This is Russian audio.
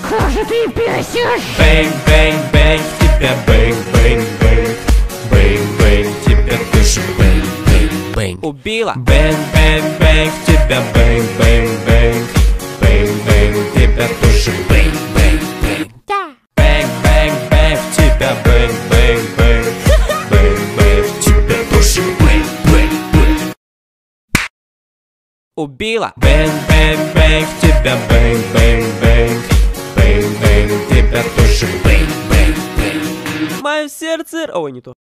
Как же ты бесишь! Бэнг, бэнг, бэнг, в тебя бэнг, бэнг, бэнг. Бэнг, бэнг, тебя тоже бэнг, бэнг, бэнг. Убила. Бэнг, бэнг, бэнг, в тебя бэнг, бэнг, бэнг. Бэнг, бэнг, тебя тоже бэнг, бэнг, бэнг. Да. Бэнг, бэнг, бэнг, в тебя бэнг, бэнг, бэнг. Бэнг, бэнг, в тебя тоже бэнг, бэнг, бэнг. Убила. Бэнг, бэнг, бэнг, в тебя бэнг, бэнг, бэнг. Бэнг, бэнг, тебя тоже бэнг, бэнг, бэнг. Мое сердце... Ой, не то.